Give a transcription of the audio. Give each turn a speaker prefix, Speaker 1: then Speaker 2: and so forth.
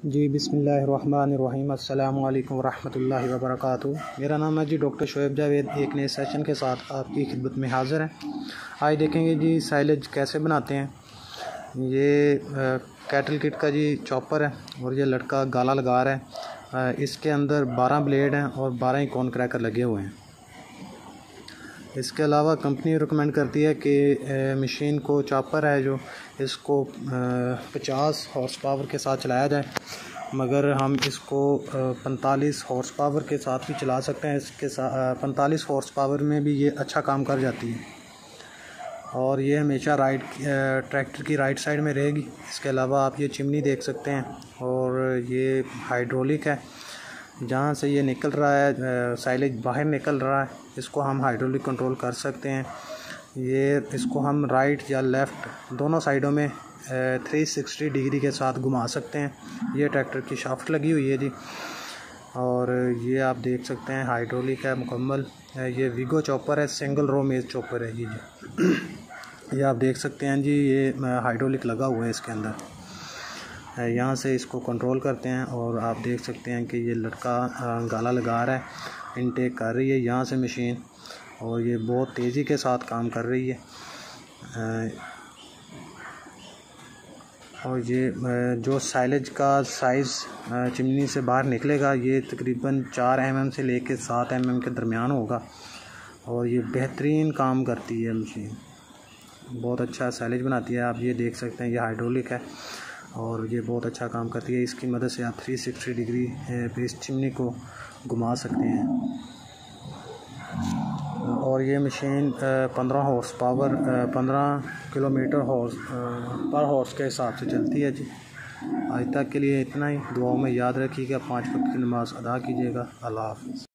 Speaker 1: जी बिस्मिल्लाहिर्रहमानिर्रहीम अस्सलामु अलैकुम वरहमतुल्लाहि वबरकातुहू। मेरा नाम है जी डॉक्टर शोएब जावेद। एक नए सेशन के साथ आपकी खिदमत में हाज़िर हैं। आज देखेंगे जी साइलेज कैसे बनाते हैं। ये कैटल किट का जी चॉपर है और ये लड़का गाला लगा रहा है। इसके अंदर 12 ब्लेड हैं और 12 ही कॉर्न क्रैकर लगे हुए हैं। इसके अलावा कंपनी रिकमेंड करती है कि मशीन को चॉपर है जो इसको 50 हॉर्स पावर के साथ चलाया जाए, मगर हम इसको 45 हॉर्स पावर के साथ भी चला सकते हैं। इसके साथ 45 हॉर्स पावर में भी ये अच्छा काम कर जाती है और ये हमेशा ट्रैक्टर की राइट साइड में रहेगी। इसके अलावा आप ये चिमनी देख सकते हैं और ये हाइड्रोलिक है। जहाँ से ये निकल रहा है साइलेज बाहर निकल रहा है, इसको हम हाइड्रोलिक कंट्रोल कर सकते हैं। ये इसको हम राइट या लेफ़्ट दोनों साइडों में 360 डिग्री के साथ घुमा सकते हैं। ये ट्रैक्टर की शाफ्ट लगी हुई है जी और ये आप देख सकते हैं हाइड्रोलिक है मुकम्मल। ये वीगो चॉपर है, सिंगल रो मेज चॉपर है जी। ये आप देख सकते हैं जी, ये हाइड्रोलिक लगा हुआ है इसके अंदर। यहाँ से इसको कंट्रोल करते हैं और आप देख सकते हैं कि ये लड़का गाला लगा रहा है, इनटेक कर रही है यहाँ से मशीन और ये बहुत तेज़ी के साथ काम कर रही है। और ये जो साइलेज का साइज़ चिमनी से बाहर निकलेगा ये तकरीबन 4 mm से लेकर 7 mm के दरमियान होगा और ये बेहतरीन काम करती है मशीन, बहुत अच्छा साइलेज बनाती है। आप ये देख सकते हैं ये हाइड्रोलिक है और ये बहुत अच्छा काम करती है। इसकी मदद से आप 360 डिग्री पे इस चिमनी को घुमा सकते हैं और ये मशीन 15 हॉर्स पावर 15 किलोमीटर पर हॉर्स के हिसाब से चलती है जी। आज तक के लिए इतना ही। दुआओं में याद रखिएगा, 5 वक्त की नमाज़ अदा कीजिएगा। अल्लाह हाफ़िज़।